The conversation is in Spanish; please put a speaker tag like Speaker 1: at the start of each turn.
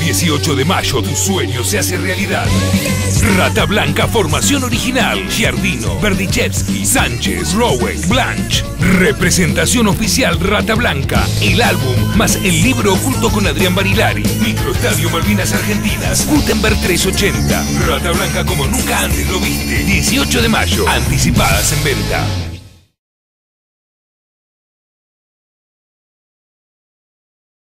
Speaker 1: 18 de mayo tu sueño se hace realidad. Rata Blanca, formación original. Giardino, Berdichevsky, Sánchez, Rowek, Blanche. Representación oficial Rata Blanca. El álbum más el libro oculto con Adrián Barilari. Microestadio Malvinas Argentinas. Gutenberg 380. Rata Blanca como nunca antes lo viste. 18 de mayo. Anticipadas en venta.